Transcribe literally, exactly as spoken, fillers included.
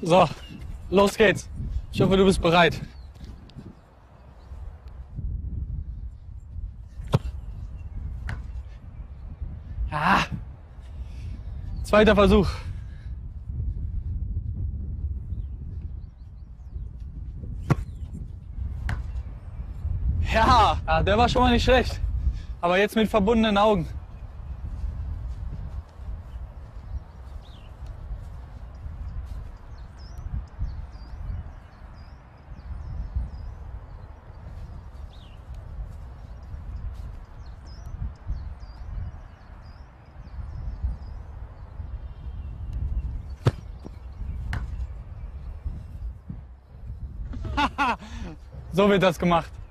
So, los geht's. Ich hoffe, du bist bereit. Ja. Zweiter Versuch. Ja, ja, der war schon mal nicht schlecht. Aber jetzt mit verbundenen Augen. So wird das gemacht.